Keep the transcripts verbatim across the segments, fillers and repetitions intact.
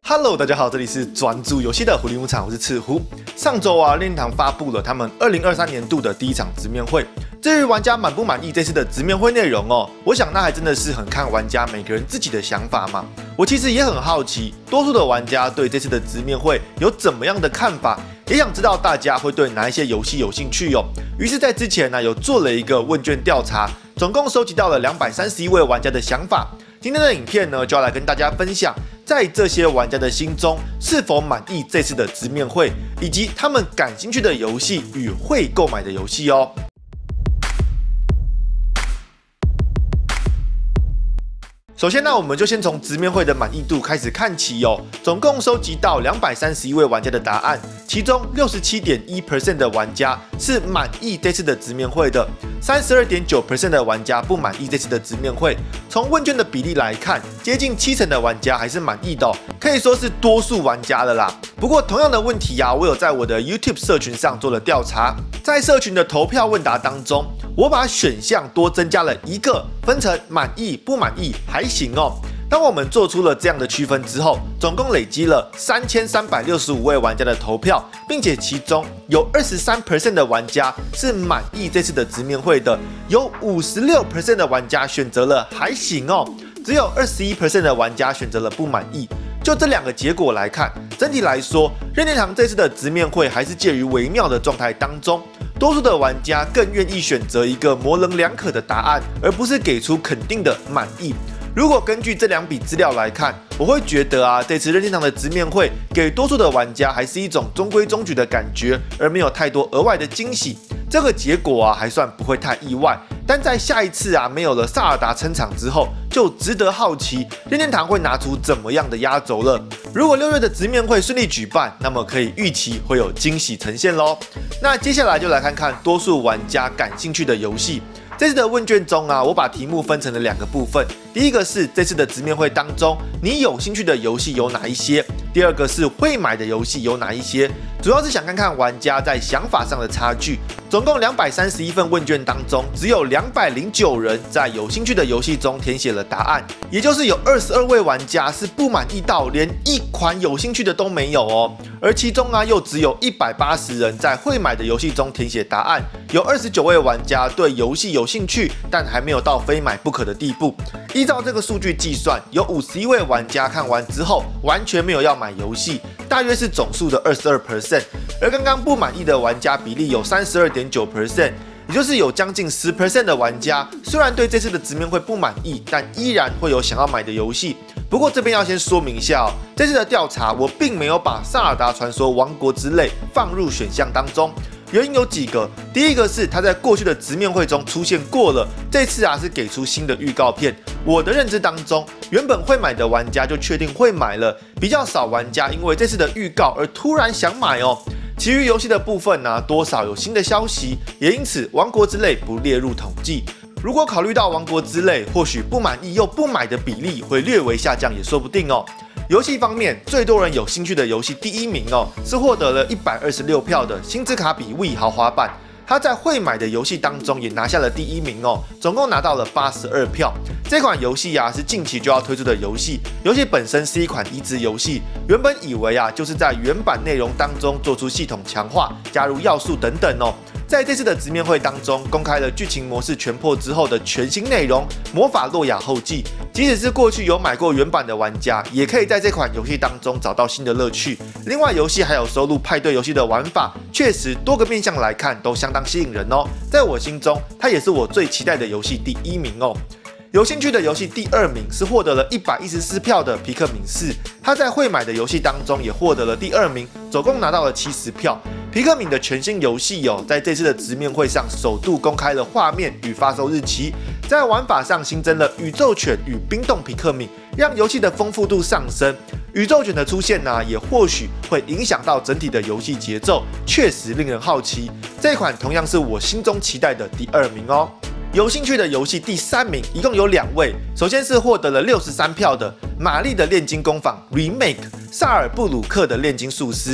Hello， 大家好，这里是专注游戏的狐狸牧场，我是赤狐。上周啊，任天堂发布了他们二零二三年度的第一场直面会。至于玩家满不满意这次的直面会内容哦，我想那还真的是很看玩家每个人自己的想法嘛。我其实也很好奇，多数的玩家对这次的直面会有怎么样的看法，也想知道大家会对哪一些游戏有兴趣哦。于是，在之前呢，有做了一个问卷调查，总共收集到了两百三十一位玩家的想法。今天的影片呢，就要来跟大家分享，在这些玩家的心中是否满意这次的直面会，以及他们感兴趣的游戏与会购买的游戏哦。首先呢，我们就先从直面会的满意度开始看起哦。总共收集到两百三十一位玩家的答案，其中 百分之六十七点一 的玩家是满意这次的直面会的， 百分之三十二点九 的玩家不满意这次的直面会。从问卷的比例来看，接近七成的玩家还是满意的哦，可以说是多数玩家了啦。不过同样的问题啊，我有在我的 YouTube 社群上做了调查，在社群的投票问答当中，我把选项多增加了一个，分成满意、不满意、还行哦。当我们做出了这样的区分之后，总共累积了三千三百六十五位玩家的投票，并且其中有 百分之二十三 的玩家是满意这次的直面会的，有 百分之五十六 的玩家选择了还行哦，只有 百分之二十一 的玩家选择了不满意。就这两个结果来看，整体来说，任天堂这次的直面会还是介于微妙的状态当中。多数的玩家更愿意选择一个模棱两可的答案，而不是给出肯定的满意。如果根据这两笔资料来看，我会觉得啊，这次任天堂的直面会给多数的玩家还是一种中规中矩的感觉，而没有太多额外的惊喜。这个结果啊，还算不会太意外。但在下一次啊，没有了萨尔达撑场之后，就值得好奇任天堂会拿出怎么样的压轴了。如果六月的直面会顺利举办，那么可以预期会有惊喜呈现咯。那接下来就来看看多数玩家感兴趣的游戏。这次的问卷中啊，我把题目分成了两个部分。第一个是这次的直面会当中，你有兴趣的游戏有哪一些？第二个是会买的游戏有哪一些？主要是想看看玩家在想法上的差距。总共两百三十一份问卷当中，只有两百零九人在有兴趣的游戏中填写了答案，也就是有二十二位玩家是不满意到连一款有兴趣的都没有哦。而其中啊，又只有一百八十人在会买的游戏中填写答案，有二十九位玩家对游戏有兴趣，但还没有到非买不可的地步。依照这个数据计算，有五十一位玩家看完之后完全没有要买游戏，大约是总数的 百分之二十二。而刚刚不满意的玩家比例有 百分之三十二点九， 也就是有将近 百分之十 的玩家虽然对这次的直面会不满意，但依然会有想要买的游戏。不过这边要先说明一下哦，这次的调查我并没有把《萨尔达传说：王国之泪》放入选项当中。原因有几个，第一个是它在过去的直面会中出现过了，这次啊是给出新的预告片。我的认知当中，原本会买的玩家就确定会买了，比较少玩家因为这次的预告而突然想买哦。其余游戏的部分呢、啊，多少有新的消息，也因此《王国之泪》不列入统计。如果考虑到《王国之泪》或许不满意又不买的比例会略微下降，也说不定哦。游戏方面，最多人有兴趣的游戏第一名哦，是获得了一百二十六票的《星之卡比 Wii 豪华版》。他在会买的游戏当中也拿下了第一名哦，总共拿到了八十二票。这款游戏啊是近期就要推出的游戏，游戏本身是一款移植游戏，原本以为啊就是在原版内容当中做出系统强化，加入要素等等哦。在这次的直面会当中，公开了剧情模式全破之后的全新内容《魔法洛亚后记》，即使是过去有买过原版的玩家，也可以在这款游戏当中找到新的乐趣。另外，游戏还有收录派对游戏的玩法，确实多个面向来看都相当吸引人哦。在我心中，它也是我最期待的游戏第一名哦。有兴趣的游戏第二名是获得了一百一十四票的皮克敏四，他在会买的游戏当中也获得了第二名，总共拿到了七十票。皮克敏的全新游戏哦，在这次的直面会上首度公开了画面与发售日期，在玩法上新增了宇宙犬与冰冻皮克敏，让游戏的丰富度上升。宇宙犬的出现呢、啊，也或许会影响到整体的游戏节奏，确实令人好奇。这款同样是我心中期待的第二名哦。有兴趣的游戏第三名一共有两位，首先是获得了六十三票的《玛丽的炼金工坊 Remake》萨尔布鲁克的炼金术师。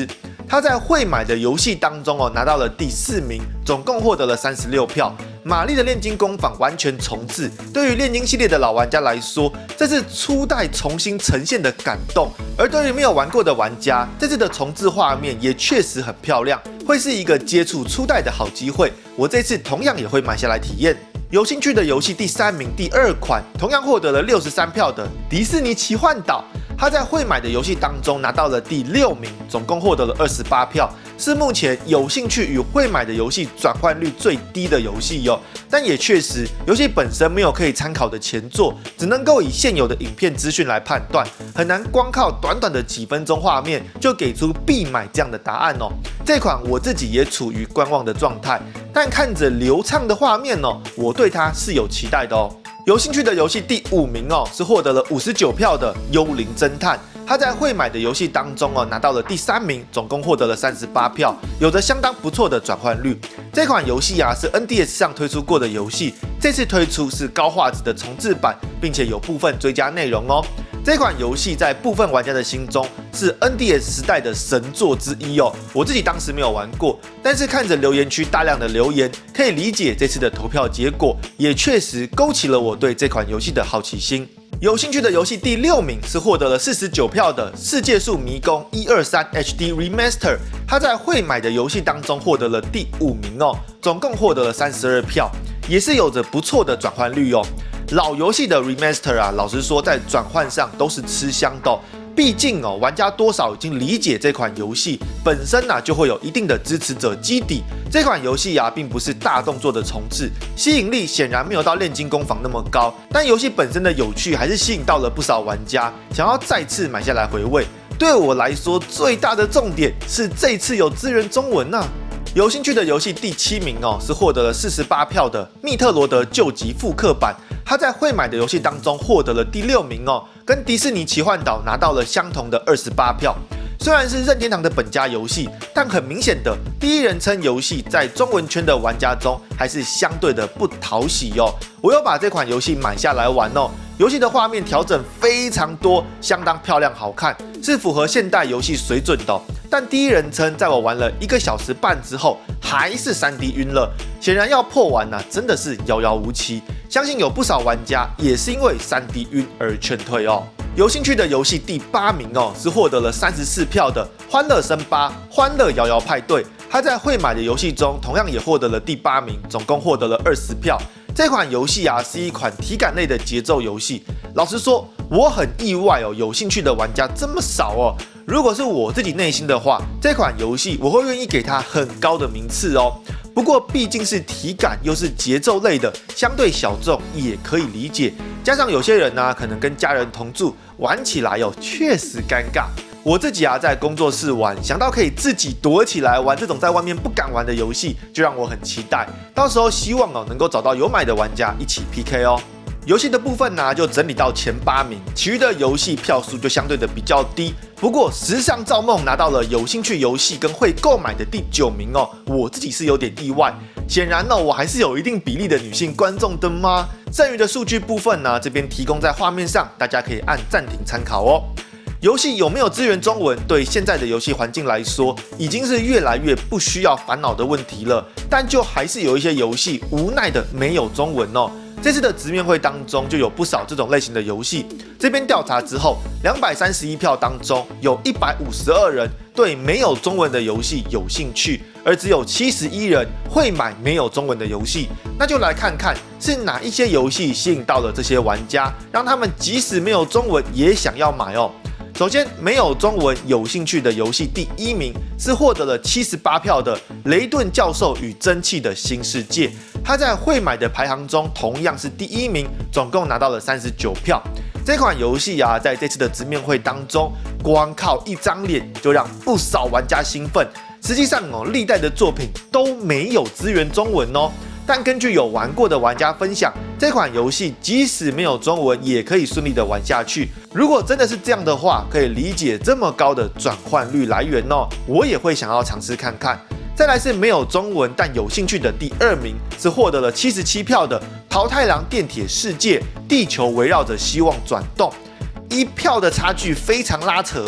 他在会买的游戏当中哦拿到了第四名，总共获得了三十六票。玛丽的炼金工坊完全重置，对于炼金系列的老玩家来说，这是初代重新呈现的感动；而对于没有玩过的玩家，这次的重置画面也确实很漂亮，会是一个接触初代的好机会。我这次同样也会买下来体验。有兴趣的游戏第三名，第二款同样获得了六十三票的迪士尼奇幻岛，他在会买的游戏当中拿到了第六名，总共获得了二十八票，是目前有兴趣与会买的游戏转换率最低的游戏哟。但也确实，游戏本身没有可以参考的前作，只能够以现有的影片资讯来判断，很难光靠短短的几分钟画面就给出必买这样的答案哦。这款我自己也处于观望的状态，但看着流畅的画面哦，我对它是有期待的哦。有兴趣的游戏第五名哦，是获得了五十九票的《幽灵侦探》。他在会买的游戏当中哦，拿到了第三名，总共获得了三十八票，有着相当不错的转换率。这款游戏啊是 N D S 上推出过的游戏，这次推出是高画质的重制版，并且有部分追加内容哦。这款游戏在部分玩家的心中是 N D S 时代的神作之一哦。我自己当时没有玩过，但是看着留言区大量的留言，可以理解这次的投票结果，也确实勾起了我对这款游戏的好奇心。有兴趣的游戏第六名是获得了四十九票的《世界树迷宫一二三 H D Remaster》，它在会买的游戏当中获得了第五名哦，总共获得了三十二票，也是有着不错的转换率哦。老游戏的 Remaster 啊，老实说在转换上都是吃香的哦。毕竟哦，玩家多少已经理解这款游戏本身啊，就会有一定的支持者基底。这款游戏啊，并不是大动作的重置，吸引力显然没有到炼金工坊那么高，但游戏本身的有趣还是吸引到了不少玩家，想要再次买下来回味。对我来说，最大的重点是这次有支援中文啊。有兴趣的游戏第七名哦，是获得了四十八票的《密特罗德救急复刻版》，它在会买的游戏当中获得了第六名哦，跟迪士尼奇幻岛拿到了相同的二十八票。虽然是任天堂的本家游戏，但很明显的，第一人称游戏在中文圈的玩家中还是相对的不讨喜哦。我有把这款游戏买下来玩哦，游戏的画面调整非常多，相当漂亮好看，是符合现代游戏水准的哦。但第一人称在我玩了一个小时半之后，还是 三 D 晕了，显然要破完啊，真的是遥遥无期。相信有不少玩家也是因为 三 D 晕而劝退哦。有兴趣的游戏第八名哦，是获得了三十四票的《欢乐森巴欢乐摇摇派对》，它在会买的游戏中同样也获得了第八名，总共获得了二十票。这款游戏啊是一款体感类的节奏游戏，老实说，我很意外哦，有兴趣的玩家这么少哦。如果是我自己内心的话，这款游戏我会愿意给它很高的名次哦。不过毕竟是体感又是节奏类的，相对小众也可以理解。加上有些人呢、啊，可能跟家人同住，玩起来哦确实尴尬。我自己啊在工作室玩，想到可以自己躲起来玩这种在外面不敢玩的游戏，就让我很期待。到时候希望哦能够找到有买的玩家一起 P K 哦。游戏的部分呢、啊、就整理到前八名，其余的游戏票数就相对的比较低。不过时尚造梦拿到了有兴趣游戏跟会购买的第九名哦，我自己是有点意外。显然呢、哦，我还是有一定比例的女性观众的吗？剩余的数据部分呢，这边提供在画面上，大家可以按暂停参考哦。游戏有没有支援中文，对现在的游戏环境来说，已经是越来越不需要烦恼的问题了。但就还是有一些游戏无奈的没有中文哦。这次的直面会当中就有不少这种类型的游戏。这边调查之后，两百三十一票当中有一百五十二人对没有中文的游戏有兴趣，而只有七十一人会买没有中文的游戏。那就来看看是哪一些游戏吸引到了这些玩家，让他们即使没有中文也想要买哦。首先，没有中文有兴趣的游戏第一名是获得了七十八票的《雷顿教授与蒸汽的新世界》，他在会买的排行中同样是第一名，总共拿到了三十九票。这款游戏啊，在这次的直面会当中，光靠一张脸就让不少玩家兴奋。实际上哦，历代的作品都没有支援中文哦。但根据有玩过的玩家分享，这款游戏即使没有中文，也可以顺利的玩下去。如果真的是这样的话，可以理解这么高的转换率来源哦，我也会想要尝试看看。再来是没有中文但有兴趣的第二名，是获得了七十七票的《桃太郎电铁世界：地球围绕着希望转动》。一票的差距非常拉扯哦。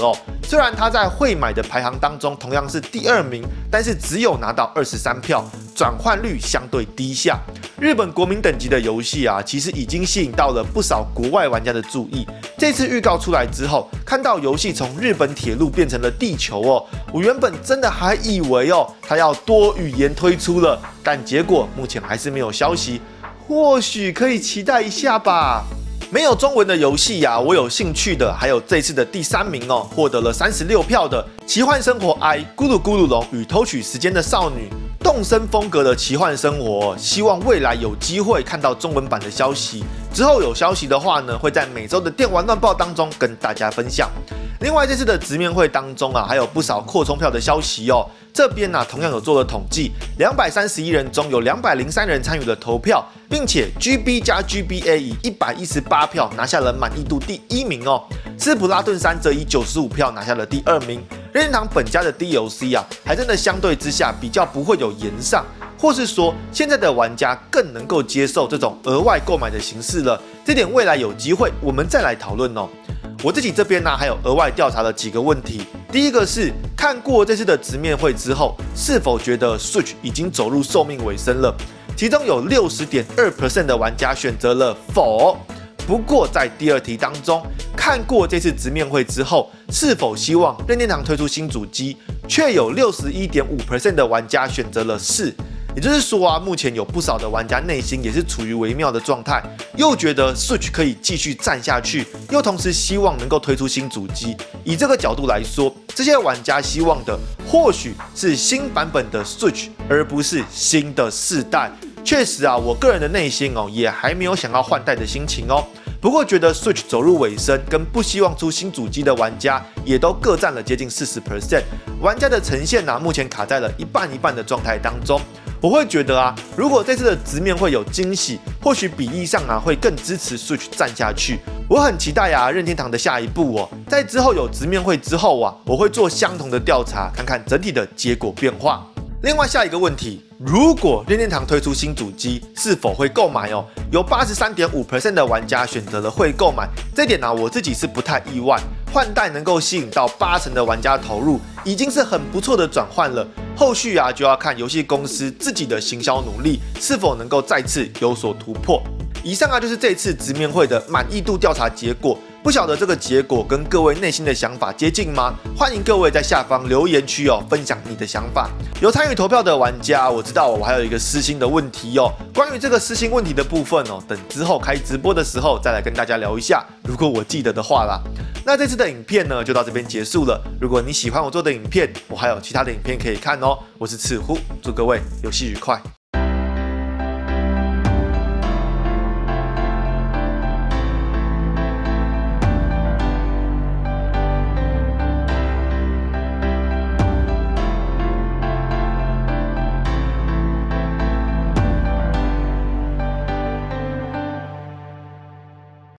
虽然他在会买的排行当中同样是第二名，但是只有拿到二十三票，转换率相对低下。日本国民等级的游戏啊，其实已经吸引到了不少国外玩家的注意。这次预告出来之后，看到游戏从日本铁路变成了地球哦，我原本真的还以为哦，它要多语言推出了，但结果目前还是没有消息，或许可以期待一下吧。没有中文的游戏呀，我有兴趣的还有这次的第三名哦，获得了三十六票的《奇幻生活 I 咕噜咕噜龙与偷取时间的少女》。动森风格的奇幻生活，希望未来有机会看到中文版的消息。之后有消息的话呢，会在每周的电玩乱报当中跟大家分享。另外，这次的直面会当中啊，还有不少扩充票的消息哦。这边呢、啊，同样有做了统计，两百三十一人中有两百零三人参与了投票，并且 G B 加 G B A 以一百一十八票拿下了满意度第一名哦。斯普拉顿三则以九十五票拿下了第二名。任天堂本家的 D L C 啊，还真的相对之下比较不会有延上，或是说现在的玩家更能够接受这种额外购买的形式了。这点未来有机会我们再来讨论哦。我自己这边呢、啊，还有额外调查了几个问题。第一个是看过这次的直面会之后，是否觉得 Switch 已经走入寿命尾声了？其中有 百分之六十点二 的玩家选择了否。不过在第二题当中，看过这次直面会之后，是否希望任天堂推出新主机，却有 百分之六十一点五 的玩家选择了是。也就是说啊，目前有不少的玩家内心也是处于微妙的状态，又觉得 Switch 可以继续战下去，又同时希望能够推出新主机。以这个角度来说，这些玩家希望的或许是新版本的 Switch， 而不是新的世代。确实啊，我个人的内心哦，也还没有想要换代的心情哦。不过觉得 Switch 走入尾声，跟不希望出新主机的玩家，也都各占了接近 百分之四十。玩家的呈现啊，目前卡在了一半一半的状态当中。我会觉得啊，如果这次的直面会有惊喜，或许比例上啊会更支持 Switch 站下去。我很期待啊，任天堂的下一步哦，在之后有直面会之后啊，我会做相同的调查，看看整体的结果变化。另外下一个问题，如果任天堂推出新主机，是否会购买哦？有 百分之八十三点五 的玩家选择了会购买，这点呢、啊、我自己是不太意外。换代能够吸引到八成的玩家投入，已经是很不错的转换了。后续啊就要看游戏公司自己的行销努力是否能够再次有所突破。以上啊就是这次直面会的满意度调查结果。不晓得这个结果跟各位内心的想法接近吗？欢迎各位在下方留言区哦分享你的想法。有参与投票的玩家，我知道我还有一个私心的问题哦。关于这个私心问题的部分哦，等之后开直播的时候再来跟大家聊一下，如果我记得的话啦。那这次的影片呢就到这边结束了。如果你喜欢我做的影片，我还有其他的影片可以看哦。我是赤呼，祝各位游戏愉快。